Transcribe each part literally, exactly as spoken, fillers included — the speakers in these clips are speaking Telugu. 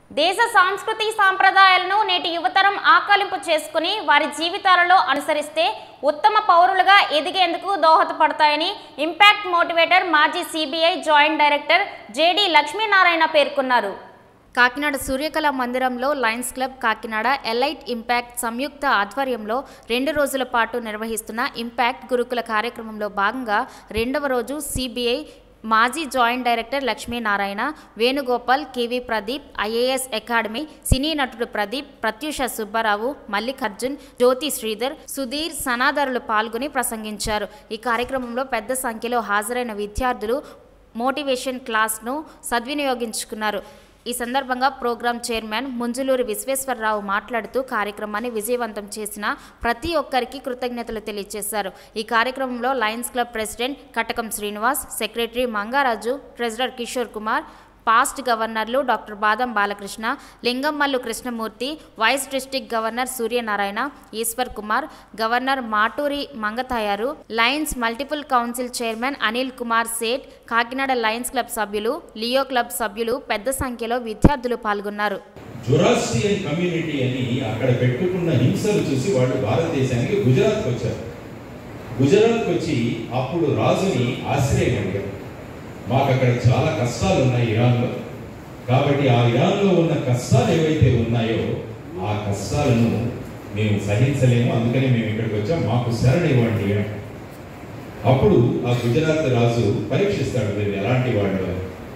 దేశ సాంస్కృతి సాంప్రదాయాలను నేటి యువతరం ఆకలింపు చేసుకుని వారి జీవితాలలో అనుసరిస్తే ఉత్తమ పౌరులుగా ఎదిగేందుకు దోహదపడతాయని ఇంపాక్ట్ మోటివేటర్ మాజీ CBI joint director JD Lakshminarayana పేర్కొన్నారు. కాకినాడ సూర్యకళ మందిరంలో lions club Kakinada elite impact సంయుక్త ఆధ్వర్యంలో రెండు రోజుల పాటు నిర్వహిస్తున్న ఇంపాక్ట్ గురుకుల కార్యక్రమంలో భాగంగా రెండవ రోజు సిబిఐ మాజీ joint director Lakshminarayana, Venugopal, KV Pradeep, IAS academy cine నటుడు ప్రదీప్, ప్రత్యూష సుబ్బారావు, మల్లికార్జున్, జ్యోతి శ్రీధర్, సుధీర్ సనాదరులు పాల్గొని ప్రసంగించారు. ఈ కార్యక్రమంలో పెద్ద సంఖ్యలో హాజరైన విద్యార్థులు మోటివేషన్ క్లాస్ను సద్వినియోగించుకున్నారు. ఈ సందర్భంగా ప్రోగ్రాం చైర్మన్ ముంజులూరి విశ్వేశ్వరరావు మాట్లాడుతూ కార్యక్రమాన్ని విజయవంతం చేసిన ప్రతి ఒక్కరికి కృతజ్ఞతలు తెలియజేశారు. ఈ కార్యక్రమంలో lions club president Katakam Srinivas, secretary Mangaraju, treasurer Kishore Kumar, past గవర్నర్లు doctor Badam Balakrishna, Lingamallu Krishnamurthy, vice district governor Suryanarayana, Eshwar Kumar, governor Maturi Mangatayaru, lions multiple council chairman Anil Kumar Seth, Kakinada lions club సభ్యులు, లియో క్లబ్ సభ్యులు పెద్ద సంఖ్యలో విద్యార్థులు పాల్గొన్నారు. జొరాస్ట్రియన్ కమ్యూనిటీ అని అక్కడ పెట్టుకున్న హింసలు చూసి వాళ్ళు భారతదేశానికి గుజరాత్కి వచ్చారు. గుజరాత్కి వచ్చి అప్పుడు రాజుని ఆశ్రయం అడిగారు. మాకు అక్కడ చాలా కష్టాలు ఉన్నాయి ఇరాన్లో, కాబట్టి ఆ ఇరాన్లో ఉన్న కష్టాలు ఏవైతే ఉన్నాయో ఆ కష్టాలను మేము సహించలేము, అందుకని మేము ఇక్కడికి వచ్చాం, మాకు శరణ ఇవ్వండి. అప్పుడు ఆ గుజరాత్ రాజు పరీక్షిస్తాడు మీరు ఎలాంటి వాళ్ళు.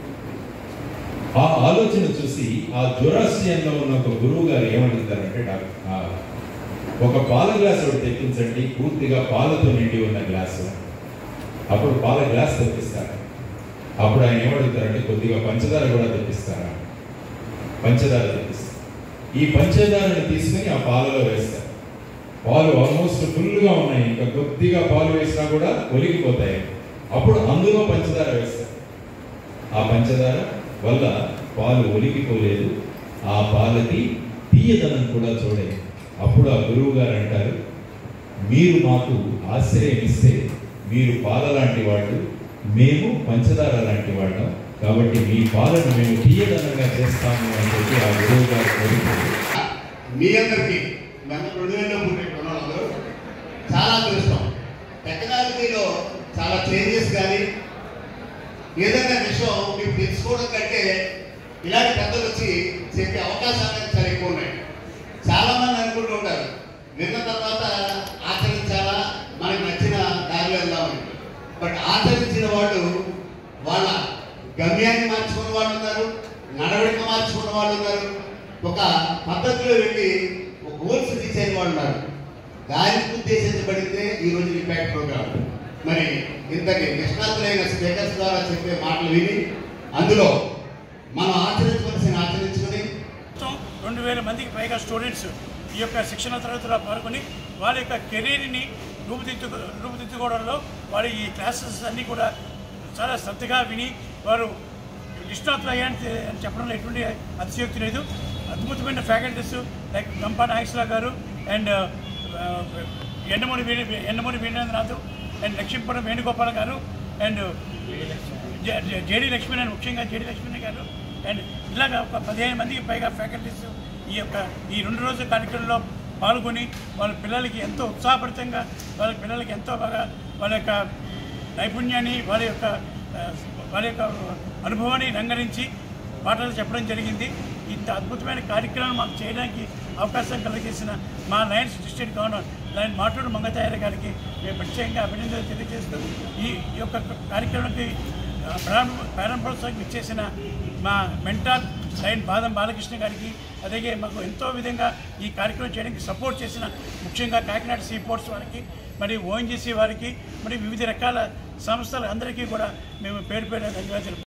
ఆ ఆలోచన చూసి ఆ జొరాస్ట్రియన్లో ఉన్న ఒక గురువు గారు ఏమడుగుతారంటే, ఒక పాల గ్లాస్ ఒకటి తెప్పించండి, పూర్తిగా పాలతో నిండి ఉన్న గ్లాసు. అప్పుడు పాల గ్లాస్ తెప్పిస్తారు. అప్పుడు ఆయన ఏమడుగుతారంటే, కొద్దిగా పంచదార కూడా తెప్పిస్తారా? పంచదార తెప్పిస్తారు. ఈ పంచదారని తీసుకుని ఆ పాలలో వేస్తారు. పాలు ఆల్మోస్ట్ ఫుల్గా ఉన్నాయి, ఇంకా కొద్దిగా పాలు వేసినా కూడా ఒలిగిపోతాయి. అప్పుడు అందులో పంచదార వేస్తారు. ఆ పంచదార వల్ల పాలు ఒలిగిపోలేదు, ఆ పాలకి తీయదనం కూడా చూడలేదు. అప్పుడు ఆ గురువు గారు అంటారు, మీరు మాకు ఆశ్రయం ఇస్తే మీరు పాల లాంటి వాళ్ళు, మేము పంచదార లాంటి వాళ్ళం, కాబట్టి మీ పాలను మేము తీయదనంగా చేస్తాము అని చెప్పి ఆ గురువు గారు కోరుకుంటారు. మీ అందరికీ మన రెండు వేలలో పుట్టిన కొనాలందరూ చాలా అదృష్టం. టెక్నాలజీలో చాలా చేంజెస్ కానీ ఏదైనా విషయం మీకు తెలుసుకోవడం కంటే ఇలాంటి పెద్దలు వచ్చి చెప్పే అవకాశాలు చాలా ఎక్కువ ఉన్నాయి. చాలామంది అనుకుంటూ ఉంటారు, విన్న తర్వాత ఆచరించాలా, మనకు నచ్చిన దారిలో వెళ్దామని. బట్ ఆచరించిన వాళ్ళు వాళ్ళ గమ్యాన్ని మార్చుకున్న వాళ్ళు ఉన్నారు, నడవడిక మార్చుకున్న వాళ్ళు ఉన్నారు, ఒక పద్ధతిలో వెళ్ళి ఒక గోల్స్ తీసే వాళ్ళు ఉన్నారు. దానికి ఉద్దేశించబడితే ఈరోజు ఇంపాక్ట్ ప్రోగ్రామ్. మరి ఇంతటి నిష్ణాతులైన స్పీకర్స్ ద్వారా చెప్పే మాటలు విని అందులో మనం ఆచరించవలసిన ఆచరించుకొని రెండు వేల మందికి పైగా స్టూడెంట్స్ ఈ యొక్క శిక్షణ తరగతిలో పాల్గొని వాళ్ళ యొక్క కెరీర్ని రూపుదిద్దు రూపుదిద్దుకోవడంలో వారి ఈ క్లాసెస్ అన్నీ కూడా చాలా శ్రద్ధగా విని వారు నిష్ణాతులు అయ్యాని అని చెప్పడంలో ఎటువంటి అతిశయోక్తి లేదు. అద్భుతమైన ఫ్యాకల్టీస్ లైక్ గంపా నాగేశ్వరరావు గారు అండ్ ఎండమూరి వేణు ఎండమూరి వీరేంద్రనాథ్ అండ్ లక్ష్మీపురం వేణుగోపాల్ గారు అండ్ జేడి లక్ష్మీనారాయణ, ముఖ్యంగా జేడి లక్ష్మీనారాయణ గారు అండ్ ఇలాగ ఒక పదిహేను మందికి పైగా ఫ్యాకల్టీస్ ఈ యొక్క ఈ రెండు రోజుల కార్యక్రమంలో పాల్గొని వాళ్ళ పిల్లలకి ఎంతో ఉత్సాహభరితంగా వాళ్ళ పిల్లలకి ఎంతో బాగా వాళ్ళ యొక్క నైపుణ్యాన్ని వాళ్ళ యొక్క వాళ్ళ యొక్క అనుభవాన్ని రంగరించి పాఠాలు చెప్పడం జరిగింది. ఇంత అద్భుతమైన కార్యక్రమం మాకు చేయడానికి అవకాశం కలిగేసిన మా lions district governor lion Maturu Mangatayaru గారికి మేము ప్రత్యేకంగా అభినందనలు తెలియజేస్తూ ఈ యొక్క కార్యక్రమానికి ప్రారంభ ప్రారంభోత్సవం ఇచ్చేసిన మా మెంటార్ లయన్ బాదం బాలకృష్ణ గారికి, అలాగే మాకు ఎంతో విధంగా ఈ కార్యక్రమం చేయడానికి సపోర్ట్ చేసిన ముఖ్యంగా కాకినాడ సీ పోర్ట్స్ వారికి, మరి ఓఎన్జీసీ వారికి, మరి వివిధ రకాల సంస్థలు అందరికీ కూడా మేము పేరు పేరు ధన్యవాదాలు.